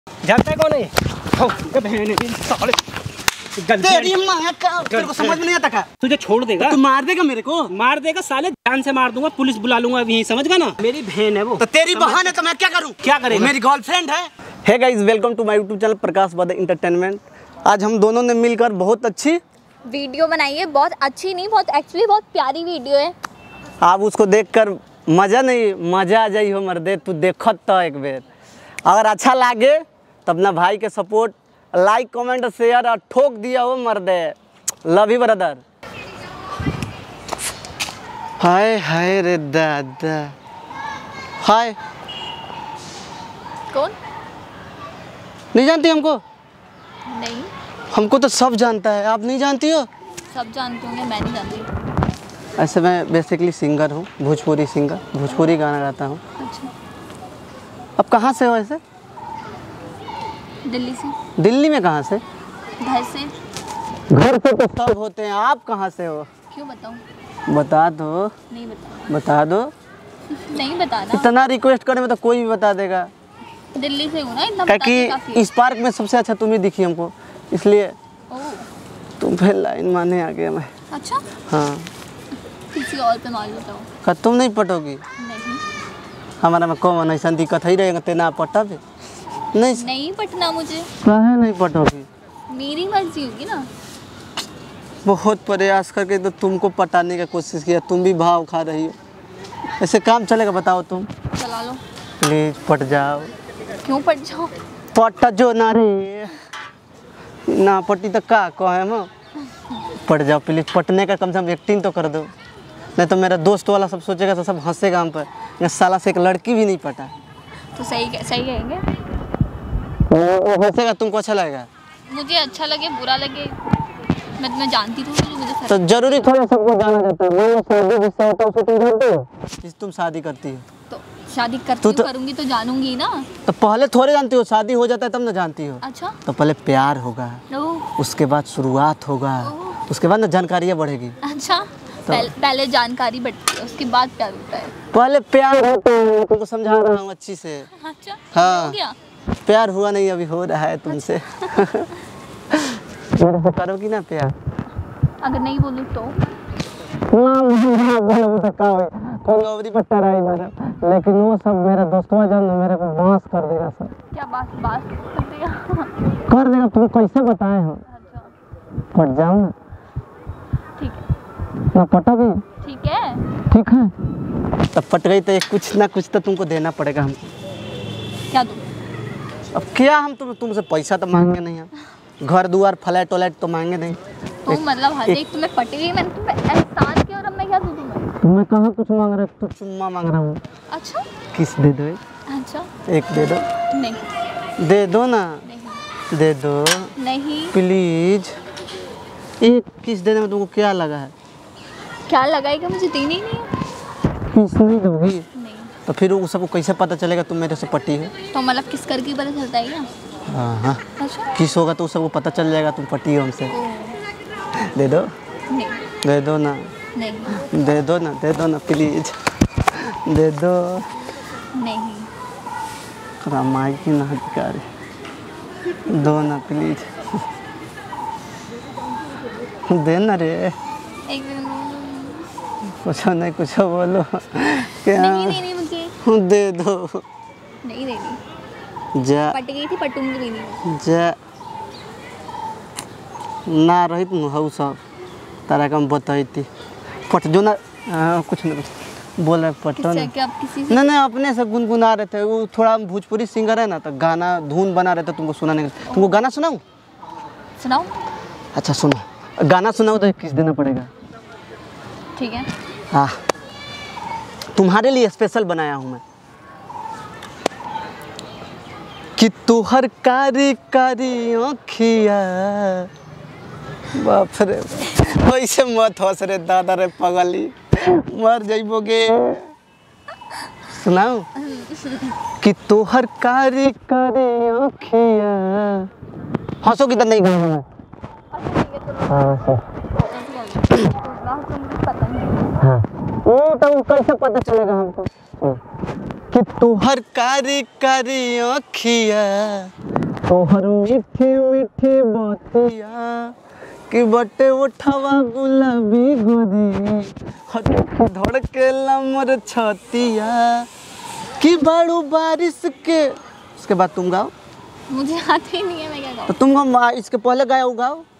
जानता है कौन है? साले तेरी माँ का तेरे को समझ में नहीं आता क्या? तुझे छोड़ देगा, तू मार देगा मेरे को, मार देगा साले, जान से मार दूंगा, पुलिस बुला लूंगा अभी, समझ गया ना? मेरी बहन है वो। तो तेरी बहन है तो मैं क्या करूँ? क्या करेगा? मेरी गर्लफ्रेंड है। Hey guys, welcome to my YouTube channel Prakash Badal entertainment. आज हम दोनों ने मिलकर बहुत अच्छी वीडियो बनाई है। बहुत अच्छी नहीं, बहुत एक्चुअली बहुत प्यारी वीडियो है। आप उसको देखकर मजा नहीं मजा आ जाई हो मर्दे, तू देखत तो एक बेर। अगर अच्छा लागे तब ना भाई के सपोर्ट, लाइक कमेंट शेयर और ठोक दिया हो मर्दे। Love you brother. हाय हाय रे दादा। हाय, कौन? नहीं जानती हमको? नहीं, हमको तो सब जानता है, आप नहीं जानती हो? सब जानते होंगे, मैं नहीं जानती। ऐसे मैं बेसिकली सिंगर हूँ, भोजपुरी सिंगर, भोजपुरी गाना गाता हूँ। अच्छा, अब कहाँ से हो ऐसे? दिल्ली से। दिल्ली में कहाँ से? घर से। घर से तो सब होते हैं, आप कहाँ से हो? क्यों बताऊँ? बता दो। नहीं बताऊँ। बता दो। नहीं बताना। इतना रिक्वेस्ट करने में तो कोई भी बता देगा। दिल्ली से हूँ ना, इतना बता के काफी है। इस पार्क में सबसे अच्छा तुम ही दिखी हमको, इसलिए ओह, तुम पे लाइन मारने आ गया मैं। अच्छा, हाँ, किसी और पे मार लेता हूँ। का तुम नहीं पटोगी? नहीं, हमारा में कौन ऐसा दिक्कत ही रहेगा तेना पटा भी नहीं। नहीं पटना मुझे। काहे नहीं पटोगी? मेरी मर्जी होगी ना। बहुत प्रयास करके तो तुमको पटाने की कोशिश किया, तुम भी भाव खा रही हो। ऐसे काम चलेगा? बताओ तुम। चला लो। प्लीज पट जाओ। क्यों पट जाओ? पट जो ना रे, ना पटी तो का कहे हम। पट जाओ प्लीज, पटने का कम से कम एक्टिंग तो कर दो, नहीं तो मेरा दोस्त वाला सब सोचेगा तो सब हंसेगा हम पर। मैं साला से एक लड़की भी नहीं पटा। तो सही कहेंगे। वो हंसेगा, तुमको अच्छा लगेगा? मुझे अच्छा लगे बुरा लगे, मैं तुम्हें जानती तो हूँ, मुझे तो जरूरी थोड़ा सबको जाना जाता है। मान लो शादी जिससे होता है उसे तुम जानते हो, जिस तुम शादी करती हो। तो शादी करती तो करूँगी तो जानूंगी ना। तो पहले थोड़े जानती हो, शादी हो जाता है तब ना जानती हो। अच्छा, तो पहले प्यार होगा, उसके बाद शुरुआत होगा, उसके बाद ना जानकारियाँ बढ़ेगी। अच्छा, तो पहले जानकारी बढ़ती है, उसके बाद प्यार होता है। पहले प्यार होता है, तुमको समझा रहा हूँ अच्छी से। अच्छा, हाँ, हो गया? प्यार हुआ नहीं, अभी हो रहा है तुमसे। मेरे से करोगी ना प्यार? अगर नहीं बोलूँ तो? लेकिन वो सब मेरा दोस्तों जान मेरे को बांस कर देगा सब। क्या बात कर देगा? कर देगा, तुम कैसे बताए हम। अच्छा, पट जाओ ना। ठीक है ना पटोगी? ठीक है। ठीक है, तब पट गई तो कुछ ना कुछ तो तुमको देना पड़ेगा हमको। क्या दूँ? अब क्या हम तुमसे पैसा तो मांगे नहीं, हम घर दुआर फ्लैट व्लैट तो मांगे नहीं। तो मतलब हर एक तुम्हें पटी गई, मैंने तुम्हें एहसान किया और अब मैं क्या दूँ तुम्हें? मैं कहाँ कुछ मांग रहा, तो चुम्मा मांग रहा हूँ। अच्छा, किस दे दो? अच्छा, एक दे दो। नहीं, दे दो ना। नहीं, दे दो नहीं। प्लीज। एक किस देने में तुमको क्या लगा है? क्या लगाएगा? मुझे देनी ही नहीं है। किस नहीं दोगी? नहीं। तो फिर वो सबको कैसे पता चलेगा तुम मेरे से पटी हो? तो मतलब किस करके पता चलता है क्या? हाँ, अच्छा, किस होगा तो सबको पता चल जाएगा तुम पटी हो हमसे। दे दो। नहीं, दे दो ना। नहीं, दे दो ना, दे दो ना प्लीज, दे दो। नहीं, रामाई की ना अधिकारी, दो ना प्लीज। दे ना रे। एक कुछ नहीं, कुछ बोलो क्या? नहीं देनी मुझे। दे दो। नहीं देनी। जा पट गई थी, पटूंगी भी नहीं। जा ना रही तुम हऊ सब तारा कम बताई पट जो ना। कुछ नहीं, कुछ बोल रहे पटो ना। क्या किसी से? नहीं, अपने से गुनगुना रहे थे। वो थोड़ा भोजपुरी सिंगर है ना, तो गाना धुन बना रहे थे, तुमको सुनाने का। तुमको गाना सुनाऊं? सुनाओ। अच्छा सुनो, गाना सुनाओ तो किस देना पड़ेगा? ठीक है। हाँ, तुम्हारे लिए स्पेशल बनाया हूँ मैं। कि तुहर कारी कारी आँखिया, बाप रे, वैसे मत हंस रे दादा रे पगली, मर जाइबोगे। सुनाओ। कि तुहर कारी कारी आँखिया, हंसोगी तो नहीं गाऊंगा। हाँ, वो तो कैसे पता चलेगा हमको? कि तुहर कारी कारी आँखिया तोहर मीठी मीठी बतिया कि बटे उठावा गुलाबी गोरी धड़केला मोर छतिया कि बाड़ू बारिश के। उसके बाद तुम गाओ। मुझे आती ही नहीं है, मैं क्या गाऊं? तो तुम इसके पहले गाओ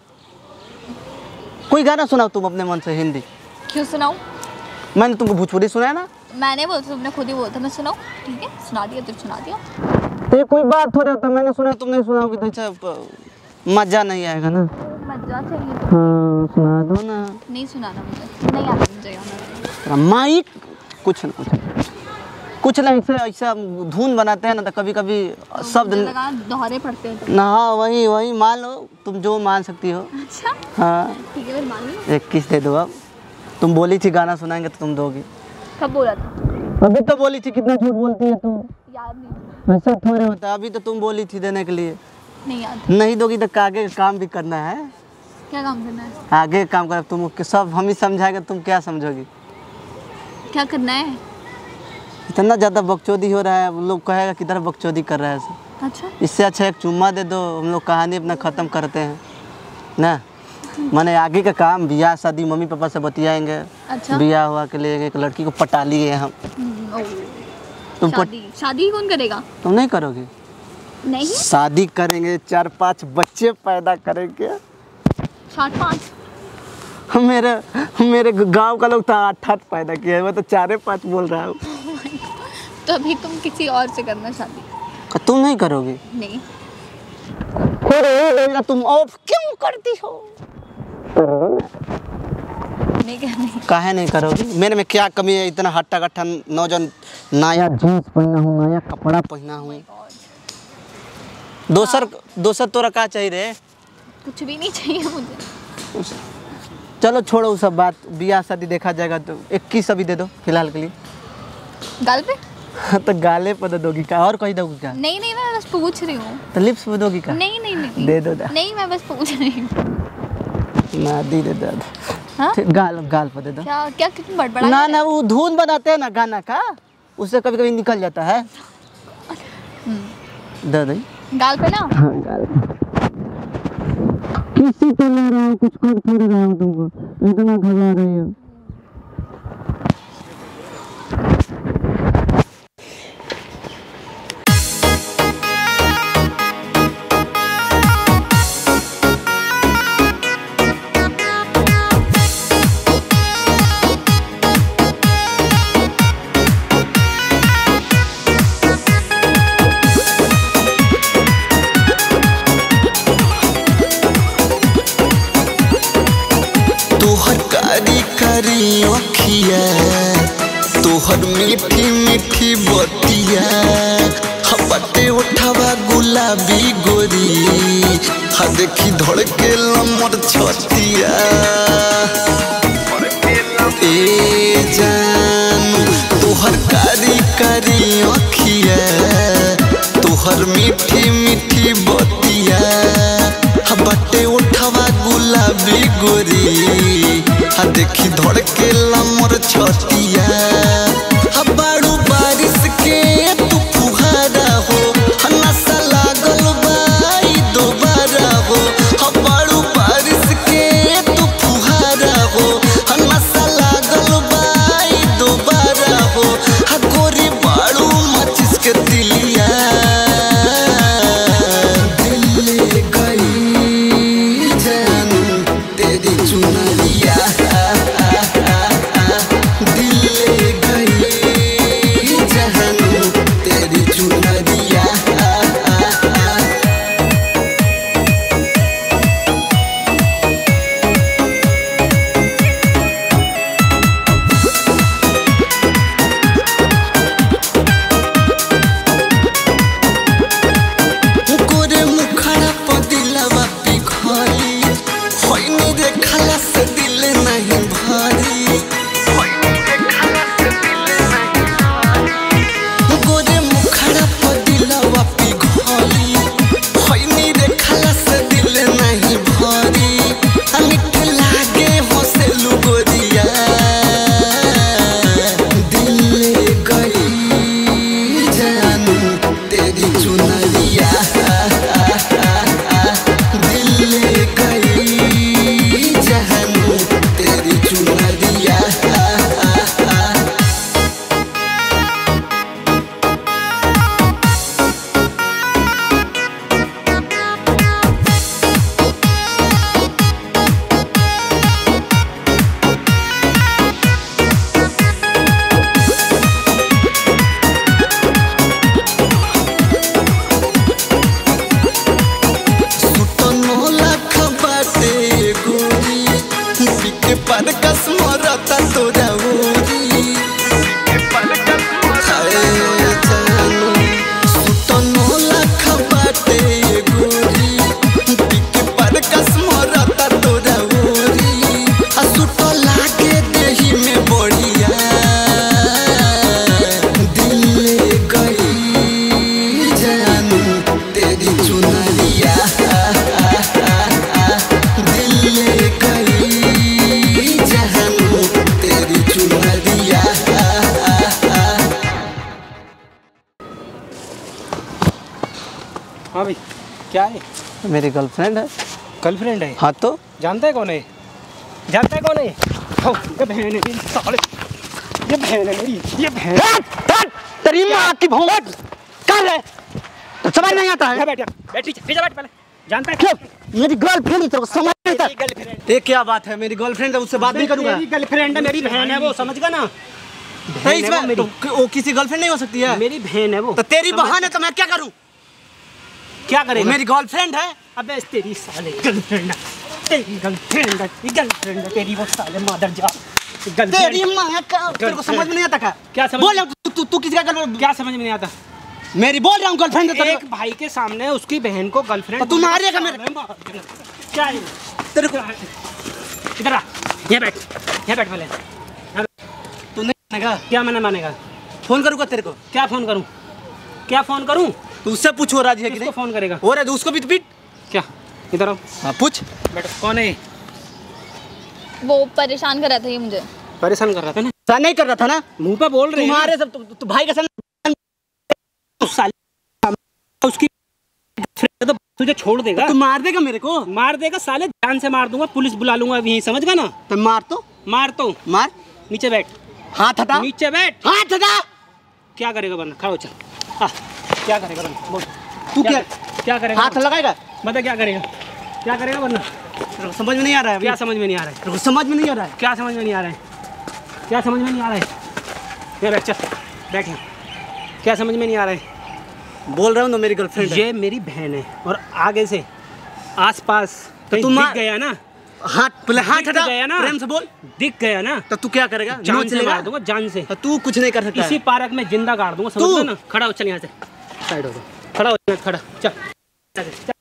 कोई गाना सुनाओ तुम अपने मन से हिंदी। क्यों सुनाऊं? मैंने तुमको भोजपुरी सुनाया ना। मैंने बोला, तुमने खुद ही बोला था मैं सुनाऊं। ठीक है सुना दिया, तुम सुना दिया। तो ये कोई बात हो रहा था, मैंने सुना तुम नहीं सुनाओगी तो अच्छा मजा नहीं आएगा ना। मजा चाहिए तो हाँ सुना दो ना। नहीं सुनाना, मुझे नहीं आता मुझे गाना। माइक कुछ ना ऐसा धुन बनाते हैं ना तो कभी कभी शब्द लगा दोहरे पड़ते हैं तो। ना। हाँ वही मान लो, तुम जो मान सकती हो। अच्छा हाँ ठीक है, फिर मान लो। 21 दे दो। अब तुम बोली थी गाना सुनाएंगे तो तुम दोगी। कब बोला था? अभी तो बोली थी। कितना झूठ बोलती है तू। याद नहीं। ऐसा थोड़े होता है। अभी तो तुम बोली थी देने के लिए। नहीं याद। नहीं दोगी तो आगे काम भी करना है। क्या काम करना है? आगे काम कर तुम सब हम ही समझाएंगे, तुम क्या समझोगी। क्या करना है? इतना ज़्यादा बकचोदी हो रहा है, लोग कहेगा किधर बकचोदी कर रहा है ऐसे। अच्छा इससे अच्छा एक चुम्मा दे दो, हम लोग कहानी अपना ख़त्म करते हैं ना। मैंने आगे का काम ब्याह शादी मम्मी पापा से बतियाएंगे। अच्छा ब्याह हुआ के लिए एक लड़की को पटा लिए हम। तुम शादी कौन करेगा? तुम नहीं करोगी? नहीं शादी करेंगे, 4-5 बच्चे पैदा करेंगे। 4-5? मेरे गांव का लोग तो 8-8 पैदा किया है, मैं तो 4-5 बोल रहा हूँ। तो अभी तुम किसी और से करना शादी? तुम नहीं करोगी? नहीं। तुम ऑफ क्यों करती हो? नहीं करनी। काहे नहीं करोगी? मेरे में क्या कमी है? इतना हट्टा कट्टा नौजवान, नया जीन्स पहना हूँ, नया कपड़ा पहना हूँ। दोसर तोरा का चाहिए रे? कुछ भी नहीं चाहिए मुझे। चलो छोड़ो वो सब बात, ब्याह शादी देखा जाएगा। तो 21 अभी दे दो फिलहाल के लिए। गाल पे? तो गाले पर दे दोगी क्या और कहीं दोगी क्या? नहीं मैं बस पूछ रही हूँ। तो लिप्स पे दोगी क्या? नहीं दे दो। नहीं मैं बस पूछ रही हूँ। ना दी दे दो। हाँ? गाल पर दे दो। क्या कितनी बड़बड़ा ना वो धुन बनाते हैं ना गाना का, उससे कभी कभी निकल जाता है। दे दो गाल पे ना। हाँ गाल पे। किसी को ले रहा हूँ, कुछ कर थोड़ी रहा हूँ तुमको, इतना घबरा रही हो। तोहर मीठी मीठी बतिया बटे उठावा गुलाबी गोरी, हा देखी धड़के मोर छतिया। ए जान तोहर कारी कारी अखिया, तोहर मीठी मीठी बतिया बटे उठावा गुलाबी गोरी, हा देखी धड़के मोर छतिया। बाड़ू बारिश के तू फुहारा हो, नशा लागल बाई दोबारा हो। बाड़ू बारिश के तू फुहारा हो, नशा लागल बाई दोबारा हो। गोरी बाड़ू माचिस के तिलिया, दिल गई जान तेरी चुनरिया, दिल गई चुनरिया दिल ले गई जहानू तेरी चुनरिया। हाँ भाई क्या है? मेरी गर्लफ्रेंड है। गर्लफ्रेंड है? हाँ तो जानता है कौन है? जानता है कौन है? हाँ, ये बहन है मेरी साले, ये बहन है मेरी, ये बहन। तेरी माँ की भौंकट कर है, तो समझ नहीं आता है। बैठ पीछे बैठ पहले। जानता है क्यों? मेरी गर्लफ्रेंड तेरे को समझ नहीं आता। गर्लफ्रेंड ये क्या बात है? मेरी गर्लफ्रेंड है, उससे बात नहीं करूंगा। मेरी गर्लफ्रेंड है, मेरी बहन है वो, समझ गया ना? इसमें वो किसी गर्लफ्रेंड नहीं हो सकती है। मेरी बहन है वो। तो तेरी बहन है तो मैं क्या करूं? क्या करेगा? मेरी गर्लफ्रेंड है। अबे तेरी साले गर्लफ्रेंड है, तेरी गर्लफ्रेंड है, ये गर्लफ्रेंड है तेरी, वो साले मादर जा। तेरी माँ का तेरे को समझ में नहीं आता क्या समझ? बोल तू किसी का गर्लफ्रेंड? क्या समझ में नहीं आता? मेरी बोल रहा हूँ गर्लफ्रेंड है तेरे। एक भाई के सामने उसकी बहन को गर्लफ्रेंड, तू मारेगा मेरे? क्या है तेरे को? इधर आ, ये बैठ पहले। तू नहीं मानेगा? क्या मैंने मानेगा? फोन करूँगा तेरे को। क्या फोन करूँ? क्या फोन करूँ? तू उससे पूछ, हो राजी है कि नहीं? फोन करेगा? हो रहा है उसको भी तो पीट। क्या? इधर आओ। हाँ पूछ। बैठो। कौन है? वो परेशान कर रहा था ये मुझे। परेशान कर रहा था ना? सा नहीं कर रहा था ना? मुंह पे बोल रहे हैं तुम्हारे सब तू भाई के साथ उसकी तो तुझे छोड़ देगा। तू मार देगा मेरे को? मार देगा साले, जान से मार दूंगा, पुलिस बुला लूंगा यहीं, समझ गया ना? तो मार तो मार। नीचे बैठ। हाथ हटा। नीचे बैठ। हाथ हटा। क्या करेगा वरना? खड़ा हो चल। क्या करेगा वरना? बोल। तू क्या करेगा? हाथ लगाएगा? बता क्या करेगा वरना? समझ में नहीं आ रहा है। क्या समझ में नहीं आ रहा है? समझ में नहीं आ रहा है। क्या समझ में नहीं आ रहा है? क्या समझ में नहीं आ रहा है? ये बैठ, चल बैठ यहाँ। क्या समझ में नहीं आ रहा है? बोल रहा हूँ ना मेरी गर्लफ्रेंड है। ये मेरी बहन है और आगे से आसपास कहीं दिख गया ना, हाथ पहले हाथ हटा गया ना, प्रेम से बोल। दिख गया ना तो तू क्या करेगा? जान से मार दूंगा, जान से। तो तू कुछ नहीं कर सकता। इसी पार्क में जिंदा गाड़ दूंगा, समझ गया ना? खड़ा हो चल यहाँ से, साइड हो, खड़ा हो, खड़ा चल।